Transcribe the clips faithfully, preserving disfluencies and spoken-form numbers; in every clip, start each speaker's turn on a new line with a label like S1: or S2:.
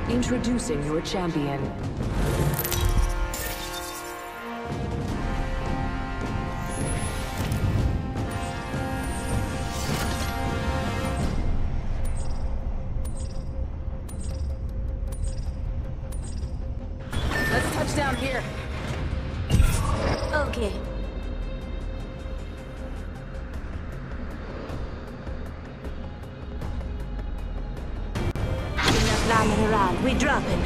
S1: Introducing your champion.
S2: Let's touch down here.
S3: Okay. Enough lying around. We dropping.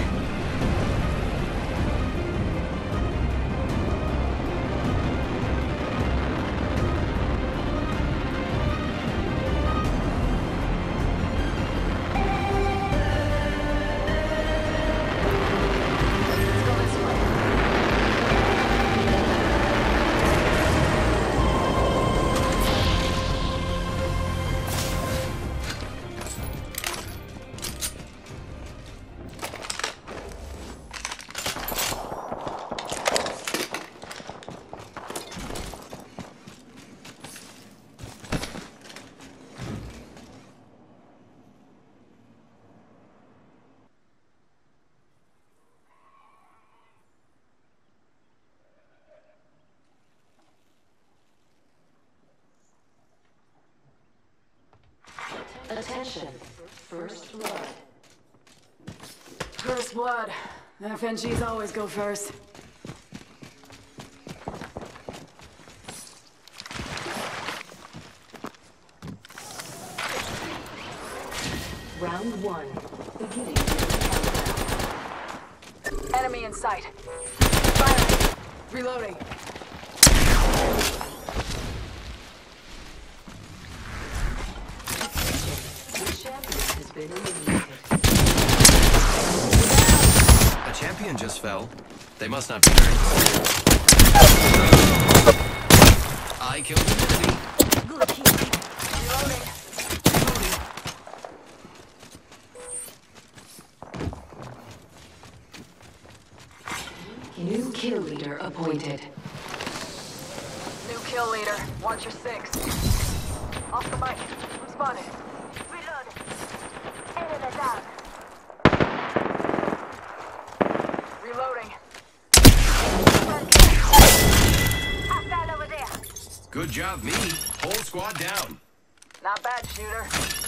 S1: Attention. First blood.
S2: First blood. F N Gs always go first.
S1: Round one. Beginning.
S2: Enemy in sight. Fire. Reloading.
S1: The champion has been eliminated.
S4: A champion just fell. They must not be very close. I killed the enemy.
S3: Good kill.
S2: Reloading.
S1: New kill leader appointed.
S2: New kill leader. Watch your six. Off the mic. I'm spotted.
S3: Reload. Enemy down.
S2: Reloading.
S3: Hostile over there.
S4: Good job, me. Whole squad down.
S2: Not bad, shooter.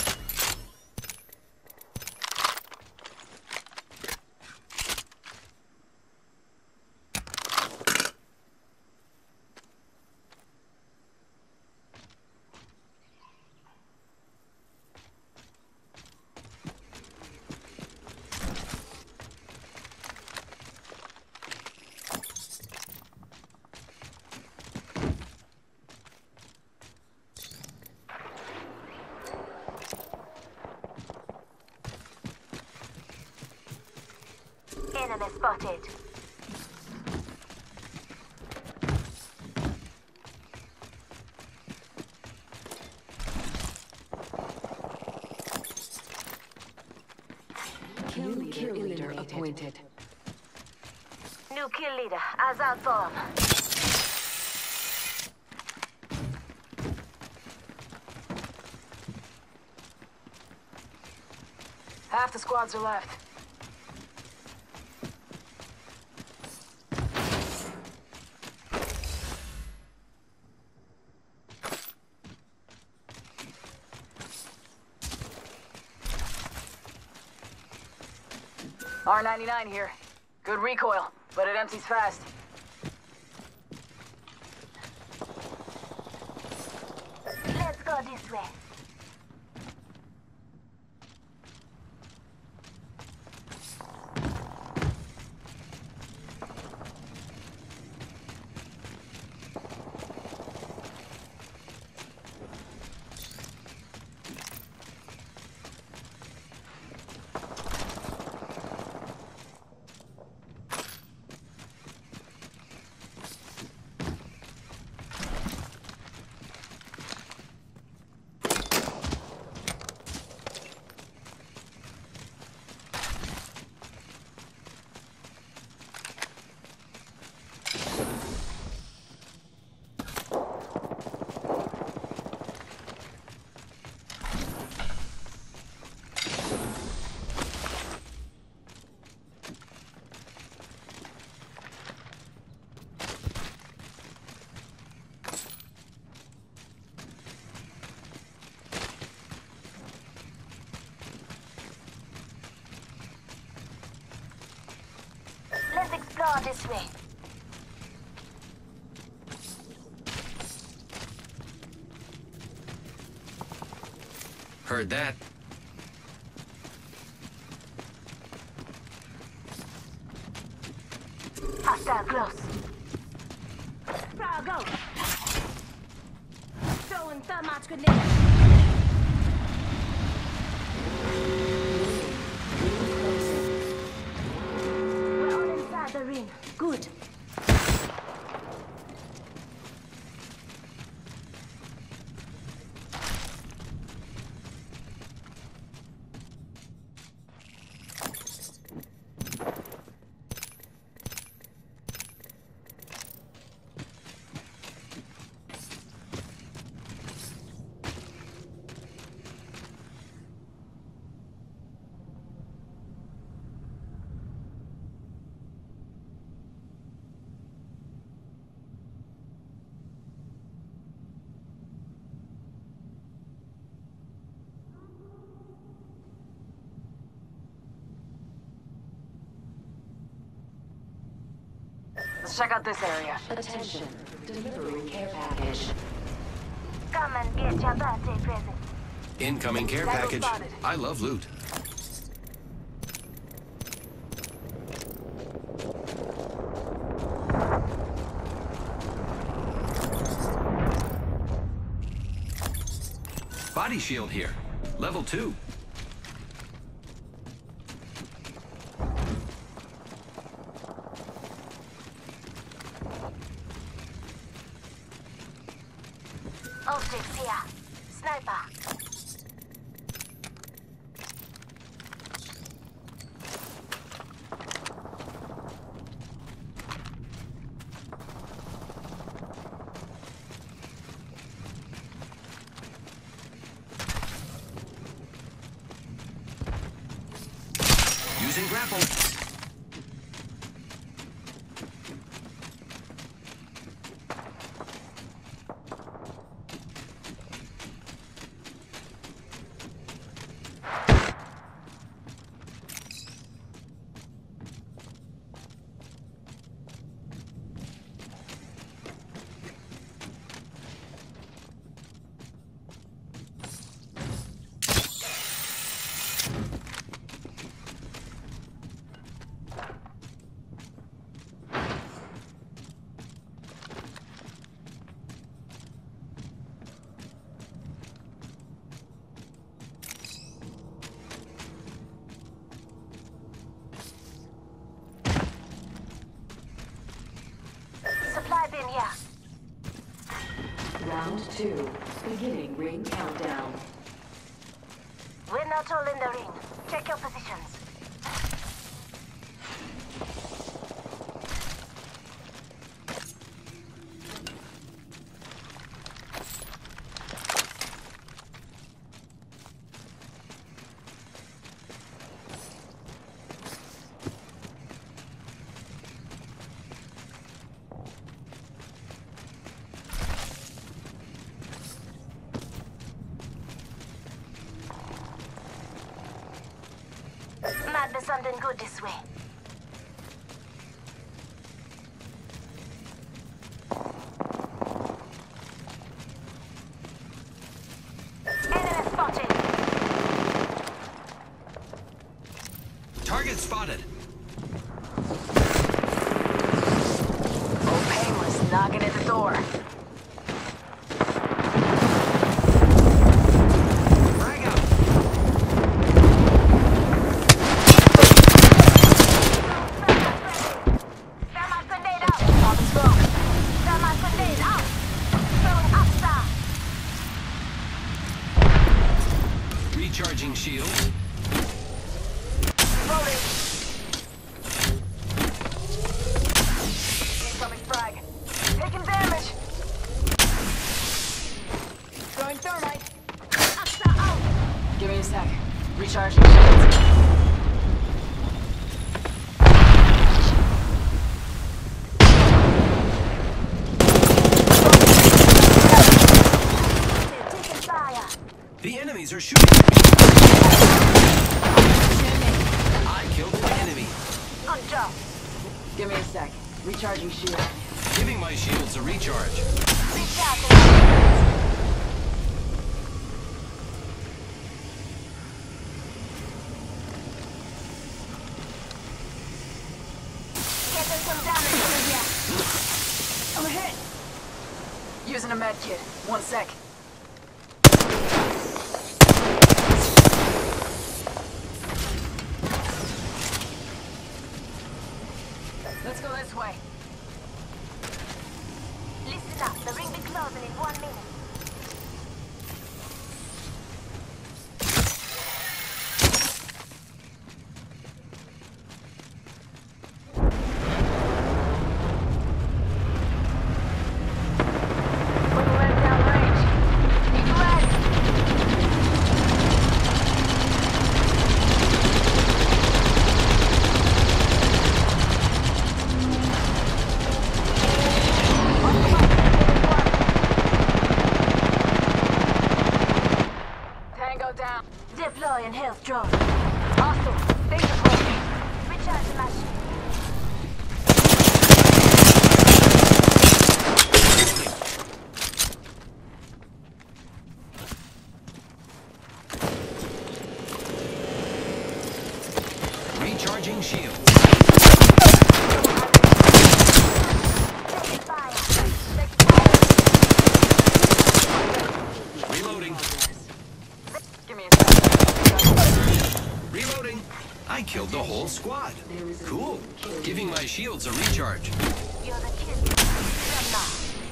S3: Enemy spotted.
S1: Kill leader, kill leader appointed.
S3: New kill leader. Azad form.
S2: Half the squads are left. R ninety-nine here. Good recoil, but it empties fast.
S3: Let's go this way. This way.
S4: Heard that.
S3: Hostile close. Frog, go. Throwing thermite grenade. We're all inside the ring. Good.
S2: Let's check out this area.
S1: Attention. Delivering care package.
S3: Come and get your birthday present.
S4: Incoming care
S2: Tango
S4: package.
S2: spotted.
S4: I love loot. Body shield here. Level two.
S3: Optics here. Sniper.
S4: Using grapple.
S3: Supply bin here.
S1: Round two. Beginning ring countdown.
S3: We're not all in the ring. Check your positions. Might be something good this way. Enemy spotted.
S4: Target spotted.
S2: Oh, Painless knocking at the door.
S4: Frag out.
S3: Thermite grenade out.
S2: Popping smoke.
S3: Thermite grenade out. Throwing up star.
S4: Recharging shield.
S2: Loading. Incoming frag. Taking damage. Throwing thermite.
S3: Up star out.
S2: Give me a sec. Recharging shields.
S3: Taking fire.
S4: The enemies are shooting. I killed an enemy.
S3: Good job.
S2: Give me a sec. Recharging shield.
S4: Giving my shields a recharge.
S3: Reach out and getting some damage over here.
S2: I'm ahead. Using a med kit. One sec. Let's go this way.
S3: Listen up, the ring will close in one minute.
S2: We're letting down range. Keep ready. Tango down.
S3: Deploy and health drone.
S2: Hostile. Stay deployed.
S3: Recharge the machine.
S4: Recharging shields.
S3: Taking fire.
S4: Reloading.
S2: Give me a sec.
S4: Reloading. I killed the whole squad. Cool. Giving my shields a recharge.
S3: You're the kid. Come now.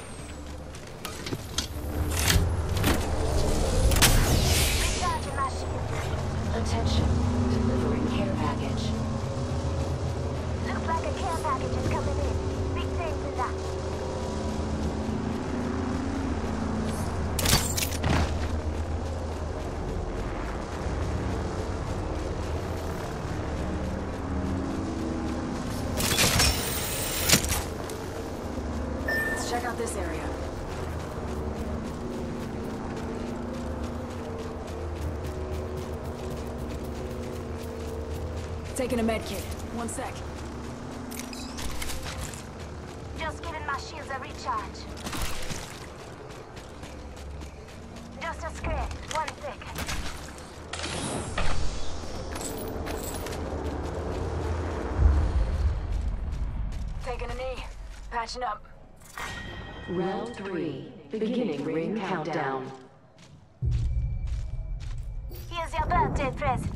S3: Recharging my shield.
S1: Attention. Delivering care package.
S3: Looks like a care package is coming in. Big things in that.
S2: Let's check out this area. Taking a med kit. One sec.
S3: Just giving my shields a recharge. Just a scratch. One second.
S2: Taking a knee. Patching up.
S1: Round three. Beginning ring countdown.
S3: Here's your birthday present.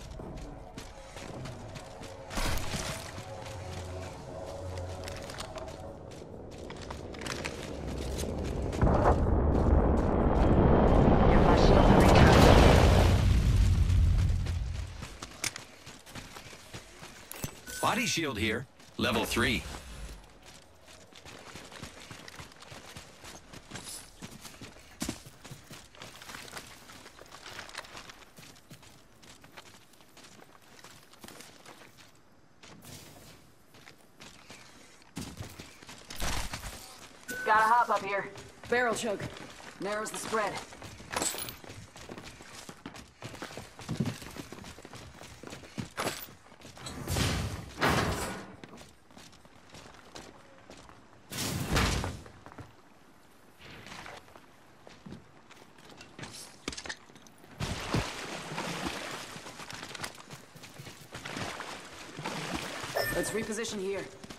S1: Give my shields a recharge.
S4: Body shield here. Level three.
S2: Gotta hop up here. Barrel choke. Narrows the spread. Let's reposition here.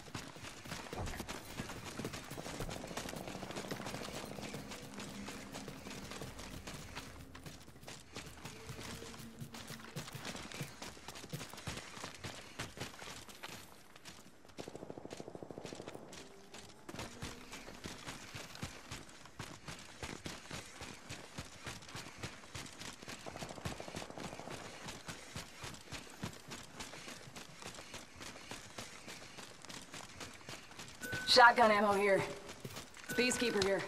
S2: Shotgun ammo here. Peacekeeper here.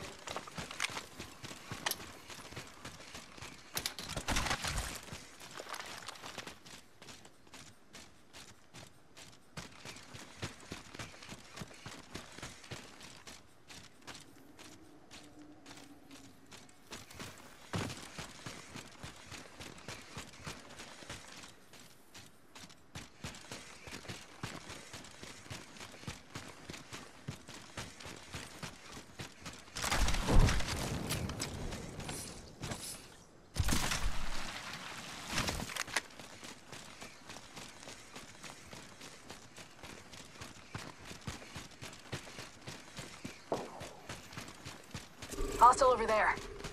S2: Hostile over there.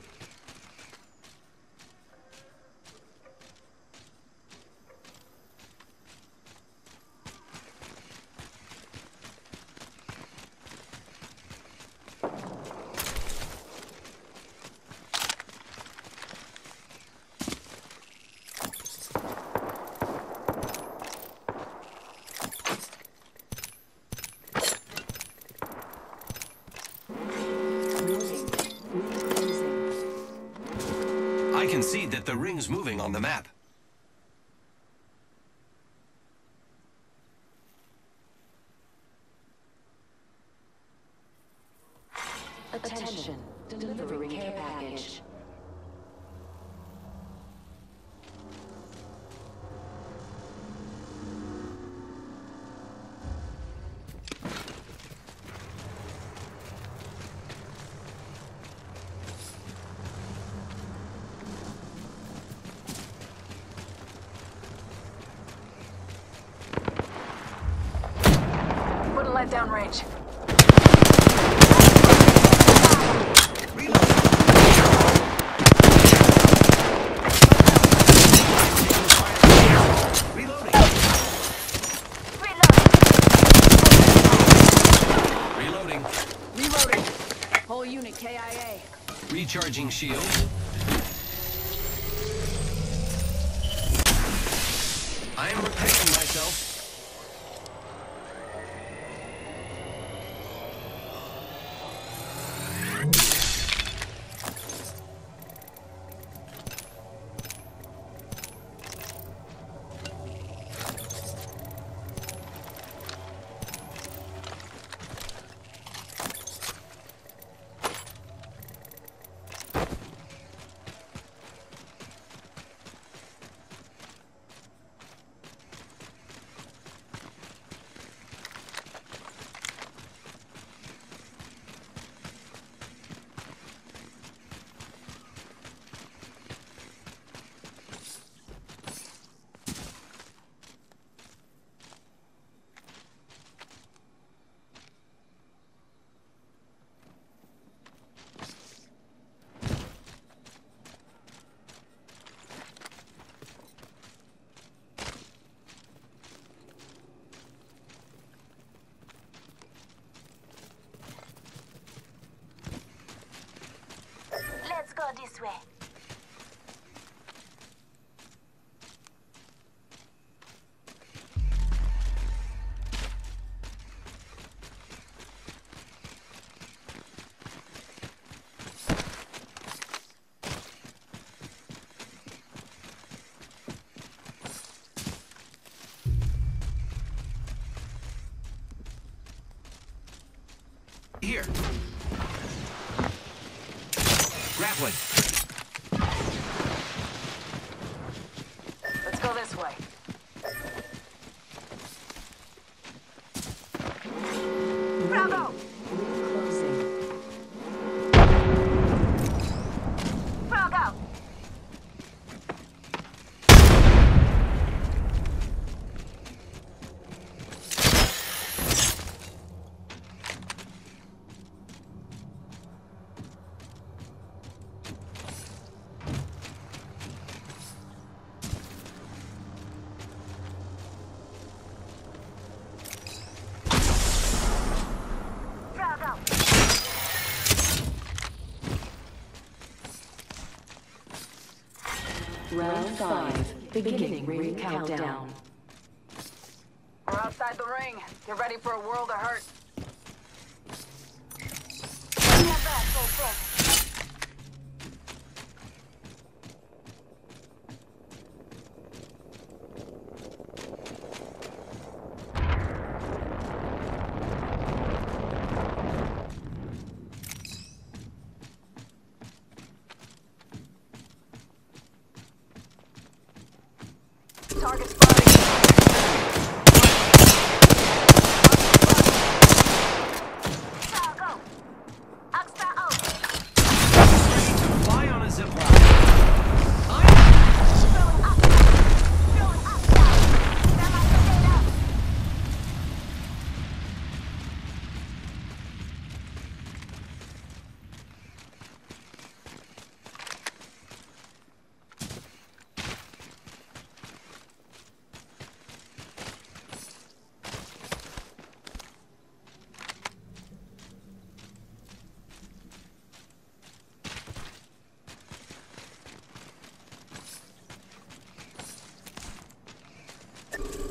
S4: I can see that the ring's moving on the map.
S1: Attention, delivering care package.
S2: Wouldn't let down range.
S4: Reloading.
S2: Reloading. Whole unit K I A.
S4: Recharging shield. I am repairing myself.
S3: Let's go this way.
S4: Here. Grappling.
S2: Let's go this way.
S3: Bravo!
S1: Closing.
S3: Frog out! Frog out!
S1: Round five, beginning ring countdown.
S2: We're outside the ring. Get ready for a world of hurt.
S3: Bring that back, go, go.
S2: Target spotted.
S3: Frog out! Oxstar out!
S4: Ready to fly on a zipline.
S3: Throwing up! Throwing up! Grandma, get up!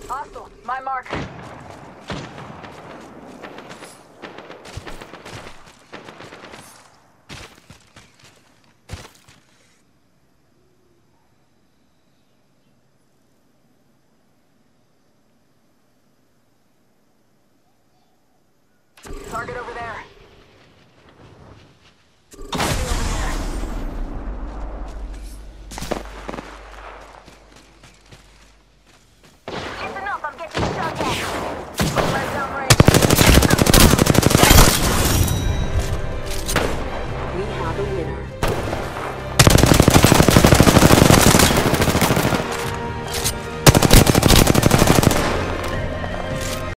S2: Hostile. My mark.